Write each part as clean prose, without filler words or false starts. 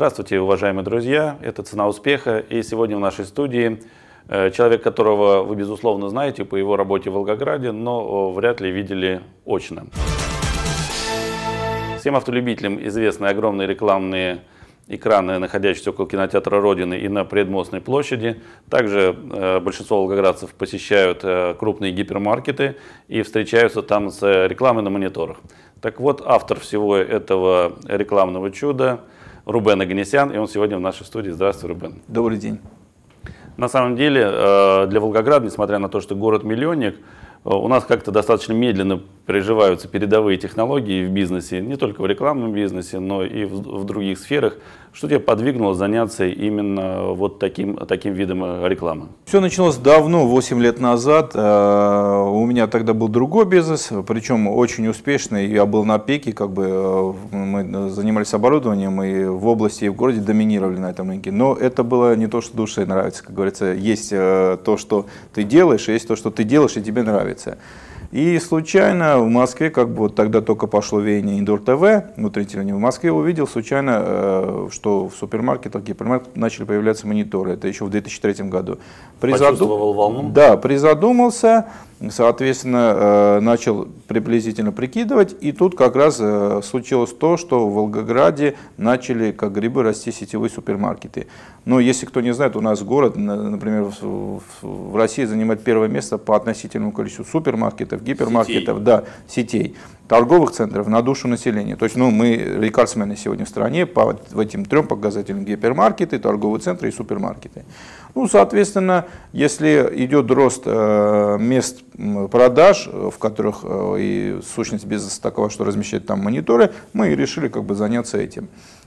Здравствуйте, уважаемые друзья! Это «Цена успеха», и сегодня в нашей студии человек, которого вы, безусловно, знаете по его работе в Волгограде, но вряд ли видели очно. Всем автолюбителям известны огромные рекламные экраны, находящиеся около кинотеатра «Родины» и на Предмостной площади. Также большинство волгоградцев посещают крупные гипермаркеты и встречаются там с рекламой на мониторах. Так вот, автор всего этого рекламного чуда Рубен Оганесян, и он сегодня в нашей студии. Здравствуй, Рубен. Добрый день. На самом деле, для Волгограда, несмотря на то, что город-миллионник, у нас как-то достаточно медленно приживаются передовые технологии в бизнесе, не только в рекламном бизнесе, но и в других сферах. Что тебя подвигнуло заняться именно вот таким видом рекламы? Все началось давно, 8 лет назад. У меня тогда был другой бизнес, причем очень успешный. Я был на пике, мы занимались оборудованием и в области, и в городе доминировали на этом рынке. Но это было не то, что душе нравится, как говорится. Есть то, что ты делаешь, и есть то, что ты делаешь, и тебе нравится. И случайно в Москве, тогда только пошло веяние Индор ТВ, внутреннее в Москве, увидел случайно, что в супермаркетах, гипермаркетах начали появляться мониторы. Это еще в 2003 году. Почувствовал волну? Да, призадумался, соответственно, начал приблизительно прикидывать. И тут как раз случилось то, что в Волгограде начали, как грибы, расти сетевые супермаркеты. Но если кто не знает, у нас город, например, в России занимает первое место по относительному количеству супермаркетов, гипермаркетов, сетей, торговых центров на душу населения. То есть мы рекордсмены сегодня в стране по этим трем показателям: гипермаркеты, торговые центры и супермаркеты. Соответственно, если идет рост мест продаж, в которых и сущность бизнеса такова, что размещать там мониторы, мы решили заняться этим.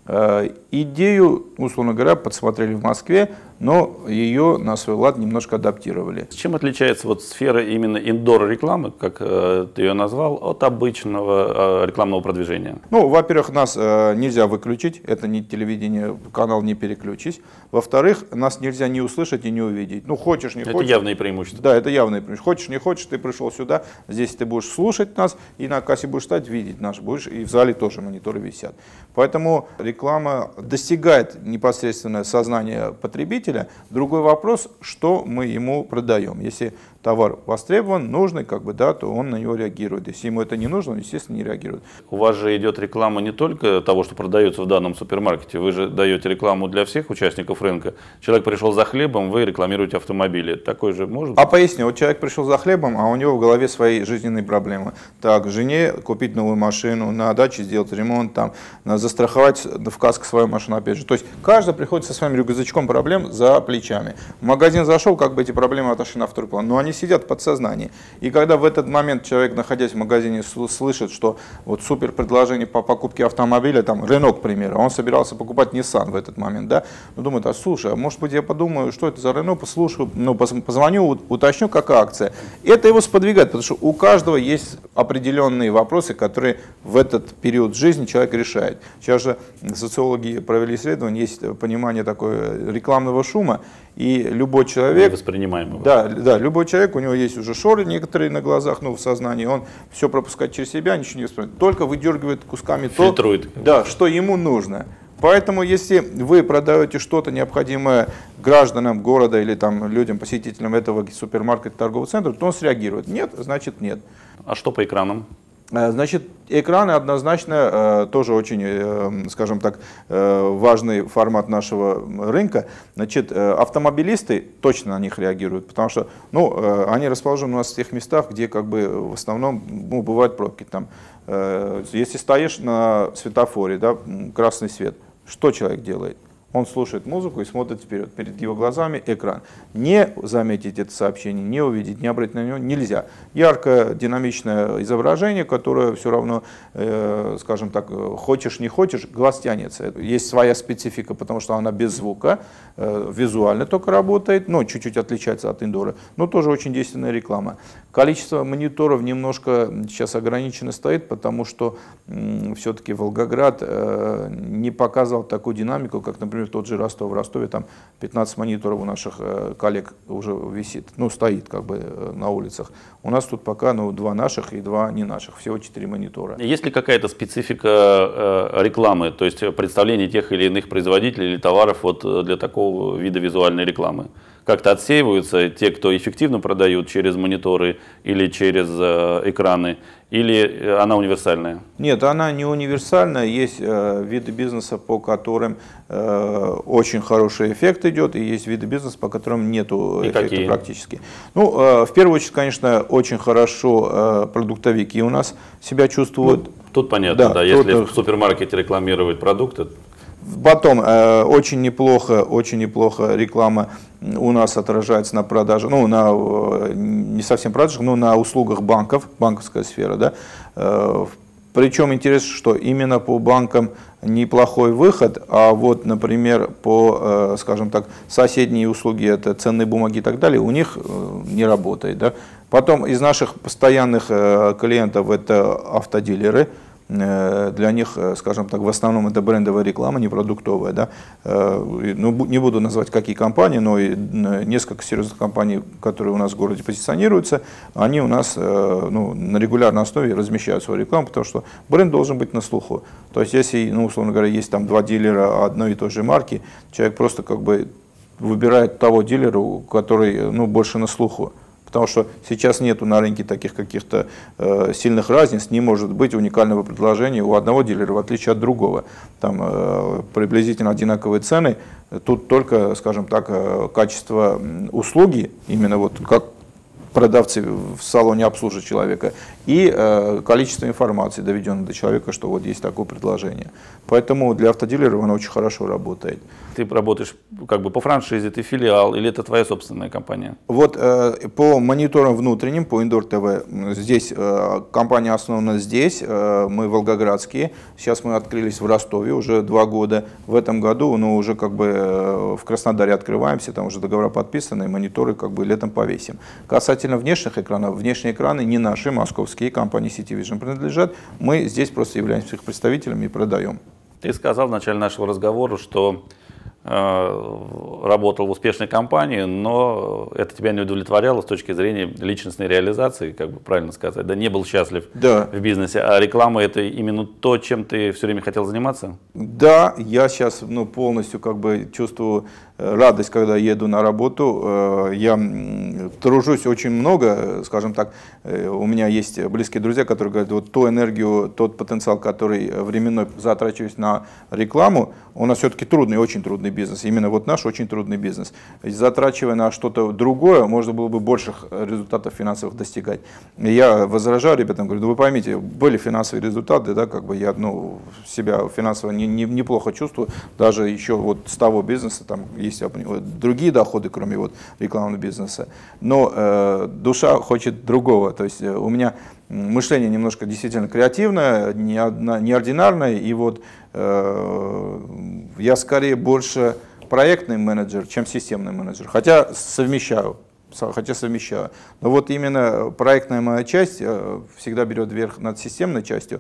Идею, условно говоря, подсмотрели в Москве, но ее на свой лад немножко адаптировали. Чем отличается сфера именно индор-рекламы, как ты ее назвал, от обычного рекламного продвижения? Во-первых, нас нельзя выключить, это не телевидение, канал не переключись. Во-вторых, нас нельзя не услышать и не увидеть. Хочешь, не хочешь. Это явные преимущества. Да, это явные преимущества. Хочешь, не хочешь, ты пришел сюда, здесь ты будешь слушать нас, и на кассе будешь стать, видеть нас будешь, и в зале тоже мониторы висят. Поэтому реклама достигает непосредственно сознания потребителя. Другой вопрос, что мы ему продаем. Если товар востребован, нужный, то он на него реагирует. Если ему это не нужно, он, естественно, не реагирует. У вас же идет реклама не только того, что продается в данном супермаркете. Вы же даете рекламу для всех участников рынка. Человек пришел за хлебом, вы рекламируете автомобили. Такой же может быть? Поясню. Человек пришел за хлебом, а у него в голове свои жизненные проблемы. Так, жене купить новую машину, на даче сделать ремонт, застраховать в каско свою машину, опять же. То есть каждый приходит со своим рюкзачком проблем за плечами. В магазин зашел, эти проблемы отошли на второй план. Но они сидят в подсознании. И когда в этот момент человек, находясь в магазине, слышит, что супер предложение по покупке автомобиля, Renault, к примеру, он собирался покупать Nissan в этот момент, думает, слушай, может быть, я подумаю, что это за Renault, послушаю, позвоню, уточню, какая акция. Это его сподвигает, потому что у каждого есть определенные вопросы, которые в этот период жизни человек решает. Сейчас же социологи провели исследование, есть понимание такое рекламного шума, и любой человек, любой человек, у него есть уже шоры некоторые на глазах, в сознании, он все пропускает через себя, ничего не воспринимает, только выдергивает кусками фильтрует. Что ему нужно. Поэтому, если вы продаете что-то необходимое гражданам города или людям, посетителям этого супермаркета, торгового центра, то он среагирует. Нет, значит нет. А что по экранам? Значит, экраны однозначно тоже очень, скажем так, важный формат нашего рынка. Значит, автомобилисты точно на них реагируют, потому что они расположены у нас в тех местах, где в основном бывают пробки. Если стоишь на светофоре, красный свет, что человек делает? Он слушает музыку и смотрит вперед. Перед его глазами экран. Не заметить это сообщение, не увидеть, не обратить на него нельзя. Яркое, динамичное изображение, которое все равно, скажем так, хочешь не хочешь, глаз тянется. Есть своя специфика, потому что она без звука, визуально только работает, но чуть-чуть отличается от индора, но тоже очень действенная реклама. Количество мониторов немножко сейчас ограничено стоит, потому что все-таки Волгоград не показывал такую динамику, как, например, например, тот же Ростов. В Ростове там 15 мониторов у наших коллег уже висит, ну, стоит как бы на улицах. У нас тут пока, ну, 2 наших и 2 не наших, всего 4 монитора. Есть ли какая-то специфика рекламы, то есть представление тех или иных производителей или товаров вот для такого вида визуальной рекламы? Как-то отсеиваются те, кто эффективно продают через мониторы или через экраны, или она универсальная? Нет, она не универсальная. Есть виды бизнеса, по которым очень хороший эффект идет, и есть виды бизнеса, по которым нет эффекта практически. Ну, в первую очередь, конечно, очень хорошо продуктовики у нас себя чувствуют. Ну, тут понятно, да, если в супермаркете рекламировать продукты. Потом очень неплохо реклама у нас отражается на продаже, ну, не совсем продажах, но на услугах банков, банковская сфера, да. Причем интересно, что именно по банкам неплохой выход, а вот, например, по, скажем так, соседние услуги, это ценные бумаги и так далее, у них не работает, да. Потом из наших постоянных клиентов это автодилеры. Для них, скажем так, в основном это брендовая реклама, не продуктовая. Да? Ну, не буду называть какие компании, но и несколько серьезных компаний, которые у нас в городе позиционируются, они у нас ну, на регулярной основе размещают свою рекламу, потому что бренд должен быть на слуху. То есть, если, ну, условно говоря, есть там 2 дилера одной и той же марки, человек просто как бы выбирает того дилера, который, ну, больше на слуху. Потому что сейчас нету на рынке таких каких-то сильных разниц, не может быть уникального предложения у одного дилера, в отличие от другого. Там приблизительно одинаковые цены, тут только, скажем так, качество услуги, именно вот как продавцы в салоне обслуживают человека, и количество информации, доведенной до человека, что вот есть такое предложение. Поэтому для автодилеров оно очень хорошо работает. Ты работаешь как бы по франшизе, ты филиал, или это твоя собственная компания? Вот по мониторам внутренним, по Indoor TV, здесь компания основана здесь, мы волгоградские. Сейчас мы открылись в Ростове уже 2 года. В этом году, ну, уже как бы в Краснодаре открываемся, там уже договора подписаны, мониторы как бы летом повесим. Касательно внешних экранов, внешние экраны не наши, московские, компании City Vision принадлежат. Мы здесь просто являемся их представителями и продаем. Ты сказал в начале нашего разговора, что работал в успешной компании, но это тебя не удовлетворяло с точки зрения личностной реализации, как бы правильно сказать, да, не был счастлив в бизнесе, а реклама — это именно то, чем ты все время хотел заниматься? Да, я сейчас, ну, полностью как бы чувствую радость, когда еду на работу. Я тружусь очень много, скажем так, у меня есть близкие друзья, которые говорят, вот ту энергию, тот потенциал, который временной затрачиваюсь на рекламу, у нас все-таки трудный, очень трудный бизнес, именно вот наш очень трудный бизнес. Затрачивая на что-то другое, можно было бы больших результатов финансовых достигать. Я возражаю ребятам, говорю, ну вы поймите, были финансовые результаты, да, как бы я, ну, себя финансово неплохо чувствую, даже еще вот с того бизнеса, там есть другие доходы, кроме вот рекламного бизнеса, но душа хочет другого, то есть у меня мышление немножко действительно креативное, неординарное, и вот я скорее больше проектный менеджер, чем системный менеджер, хотя совмещаю. Но вот именно проектная моя часть всегда берет верх над системной частью,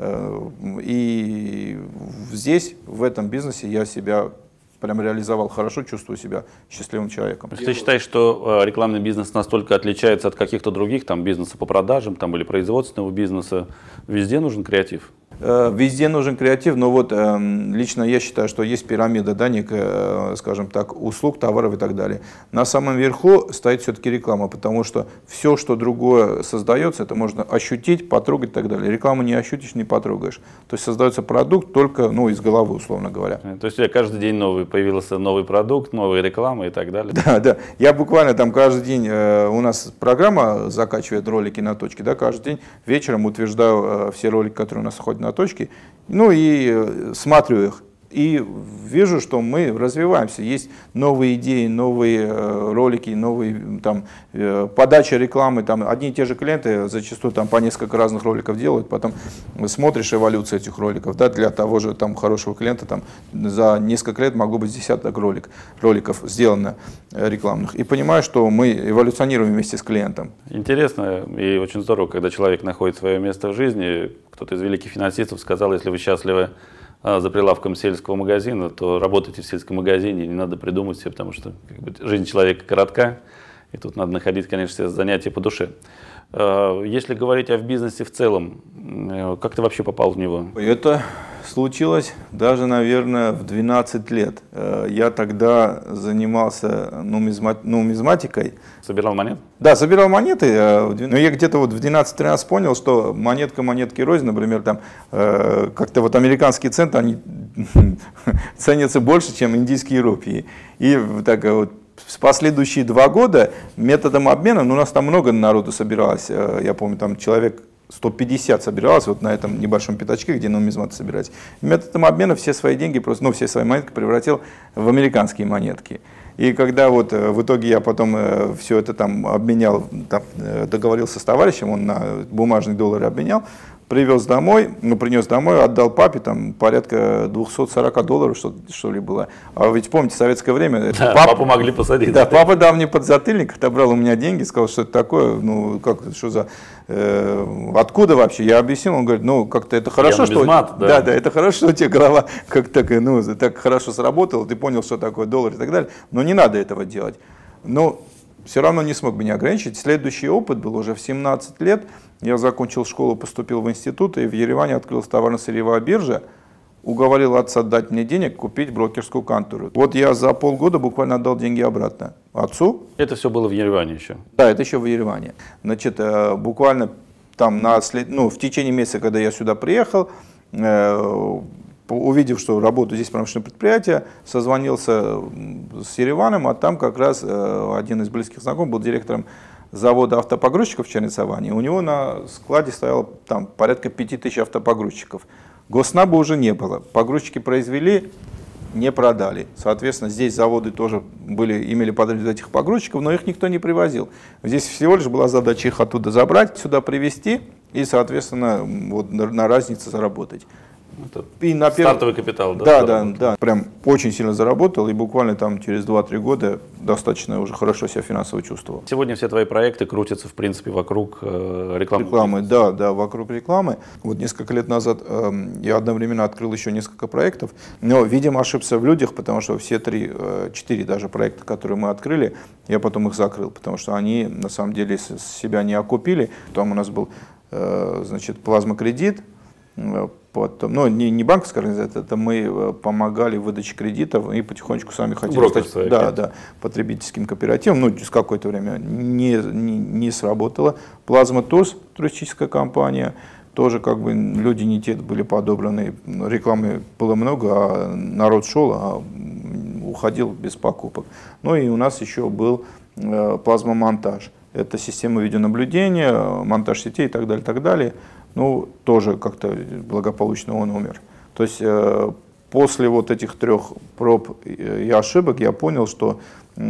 и здесь, в этом бизнесе, я себя прям реализовал хорошо, чувствую себя счастливым человеком. Ты считаешь, что рекламный бизнес настолько отличается от каких-то других, там, бизнеса по продажам там, или производственного бизнеса, везде нужен креатив? Везде нужен креатив, но вот лично я считаю, что есть пирамида, да, некая, скажем так, услуг, товаров и так далее. На самом верху стоит все-таки реклама, потому что все, что другое создается, это можно ощутить, потрогать и так далее. Рекламу не ощутишь, не потрогаешь. То есть создается продукт только, ну, из головы, условно говоря. То есть у тебя каждый день появился новый продукт, новая реклама и так далее? Да, да. Я буквально там каждый день, у нас программа закачивает ролики на точке, да, каждый день вечером утверждаю все ролики, которые у нас ходят на точки, ну и смотрю их. И вижу, что мы развиваемся, есть новые идеи, новые ролики, новые там, подача рекламы, там, одни и те же клиенты зачастую там, по несколько разных роликов делают, потом смотришь эволюцию этих роликов, да, для того же там, хорошего клиента там, за несколько лет могло быть десяток роликов сделано рекламных, и понимаю, что мы эволюционируем вместе с клиентом. Интересно и очень здорово, когда человек находит свое место в жизни. Кто-то из великих финансистов сказал, если вы счастливы за прилавком сельского магазина, то работайте в сельском магазине, не надо придумать себе, потому что как бы, жизнь человека коротка, и тут надо находить, конечно, себе занятия по душе. Если говорить о бизнесе в целом, как ты вообще попал в него? Это случилось даже, наверное, в 12 лет. Я тогда занимался нумизматикой. Собирал монеты? Да, собирал монеты, но я где-то вот в 12-13 понял, что монетка монетки рознь, например, там как-то вот американские центы, они ценятся больше, чем индийские рупии. И так вот в последующие 2 года методом обмена, ну, у нас там много народу собиралось, я помню, там человек 150 собиралось вот на этом небольшом пятачке, где нумизматы собирались. Методом обмена все свои деньги, просто, ну, все свои монетки превратил в американские монетки. И когда вот в итоге я потом все это там обменял, там, договорился с товарищем, он на бумажные доллары обменял, привез домой, принес домой, отдал папе, там порядка $240, что ли было. А ведь помните, в советское время... Да, папу могли посадить. Да, папа дал мне подзатыльник, отобрал у меня деньги, сказал, что это такое, ну, как, что за... откуда вообще? Я объяснил, он говорит, ну, как-то это хорошо, что... Да, это хорошо, что у тебя голова как так, ну, так хорошо сработала, ты понял, что такое доллар и так далее, но не надо этого делать. Но все равно не смог меня ограничить. Следующий опыт был уже в 17 лет. Я закончил школу, поступил в институт, и в Ереване открылась товарно-сырьевая биржа. Уговорил отца дать мне денег, купить брокерскую контору. Вот я за полгода буквально отдал деньги обратно отцу. Это все было в Ереване еще? Да, это еще в Ереване. Значит, буквально там в течение месяца, когда я сюда приехал, увидев, что работаю здесь промышленное предприятие, созвонился с Ереваном, а там как раз один из близких знакомых был директором завода автопогрузчиков в Чернецоване. У него на складе стояло там порядка 5000 автопогрузчиков. Госнаба уже не было. Погрузчики произвели, не продали. Соответственно, здесь заводы тоже имели потребность этих погрузчиков, но их никто не привозил. Здесь всего лишь была задача их оттуда забрать, сюда привезти и, соответственно, вот на разнице заработать. И на стартовый капитал, да? Да. Прям очень сильно заработал, и буквально там через 2-3 года достаточно уже хорошо себя финансово чувствовал. Сегодня все твои проекты крутятся, в принципе, вокруг рекламы. Да, вокруг рекламы. Вот несколько лет назад я одновременно открыл еще несколько проектов, но, видимо, ошибся в людях, потому что все 4 даже проекта, которые мы открыли, я потом их закрыл, потому что они, на самом деле, себя не окупили. Там у нас был, значит, плазма-кредит, потом, ну, не банковская организация, это мы помогали в выдаче кредитов и потихонечку сами хотели стать потребительским кооперативом. Ну, через какое-то время не сработало. Плазма ТОС, туристическая компания, тоже как бы люди не те были подобраны, рекламы было много, а народ шел, а уходил без покупок. Ну и у нас еще был плазма-монтаж. Это система видеонаблюдения, монтаж сетей и так далее, так далее. Ну, тоже как-то благополучно он умер. То есть после вот этих 3 проб и ошибок я понял, что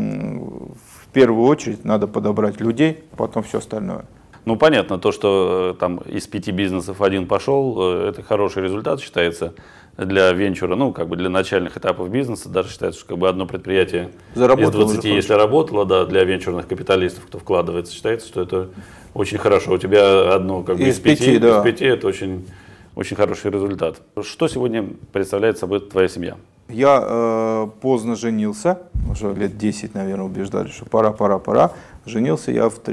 в первую очередь надо подобрать людей, потом все остальное. Ну, понятно, то, что там из 5 бизнесов 1 пошел, это хороший результат считается для венчура, ну, как бы для начальных этапов бизнеса. Даже считается, что как бы одно предприятие из 20, если работало, да, для венчурных капиталистов, кто вкладывается, считается, что это очень хорошо. У тебя одно как бы из 5, это очень, очень хороший результат. Что сегодня представляет собой твоя семья? Я поздно женился, уже лет 10, наверное, убеждали, что пора. Женился я в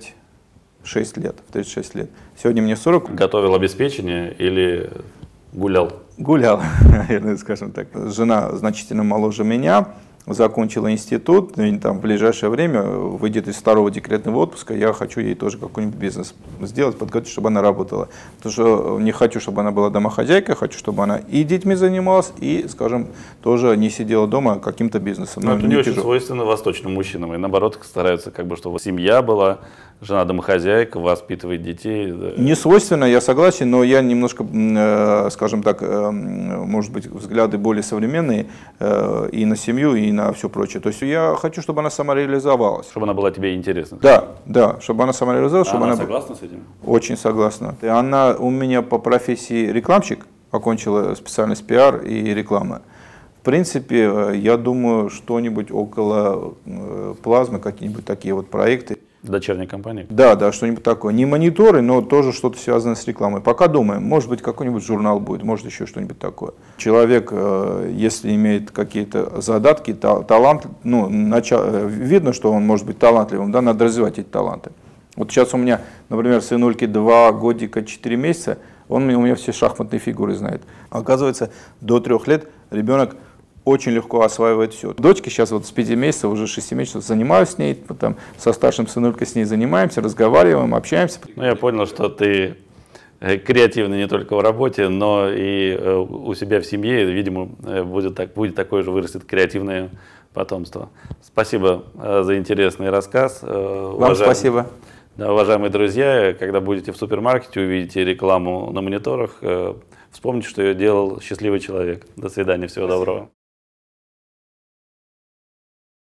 36 лет. Сегодня мне 40. Готовил обеспечение или гулял? Гулял, наверное, скажем так. Жена значительно моложе меня, закончила институт, и там в ближайшее время выйдет из 2-го декретного отпуска, я хочу ей тоже какой-нибудь бизнес сделать, подготовить, чтобы она работала. Потому что не хочу, чтобы она была домохозяйкой, хочу, чтобы она и детьми занималась, и, скажем, тоже не сидела дома каким-то бизнесом. Но это не очень свойственно восточным мужчинам, и наоборот стараются, как бы, чтобы семья была, жена домохозяйка, воспитывает детей. Да. Не свойственно, я согласен, но я немножко, скажем так, может быть, взгляды более современные и на семью, и на все прочее. То есть я хочу, чтобы она самореализовалась. Чтобы она была тебе интересна. Да, чтобы она самореализовалась. Чтобы она согласна с этим? Очень согласна. И она у меня по профессии рекламщик, окончила специальность пиар и реклама. В принципе, я думаю, что-нибудь около плазмы, какие-нибудь такие вот проекты. Дочерней компании? Да, да, что-нибудь такое. Не мониторы, но тоже что-то связанное с рекламой. Пока думаем, может быть, какой-нибудь журнал будет, может еще что-нибудь такое. Человек, если имеет какие-то задатки, талант, ну, видно, что он может быть талантливым, да, надо развивать эти таланты. Вот сейчас у меня, например, сынульке 2 годика 4 месяца, он у меня все шахматные фигуры знает. Оказывается, до 3 лет ребенок очень легко осваивает все. Дочке сейчас вот с 5 месяцев, уже 6 месяцев занимаюсь с ней, потом со старшим сынулькой с ней занимаемся, разговариваем, общаемся. Ну, я понял, что ты креативный не только в работе, но и у себя в семье, видимо, будет такое же, вырастет креативное потомство. Спасибо за интересный рассказ. Вам спасибо. Да, уважаемые друзья, когда будете в супермаркете, увидите рекламу на мониторах, вспомните, что ее делал счастливый человек. До свидания, всего доброго.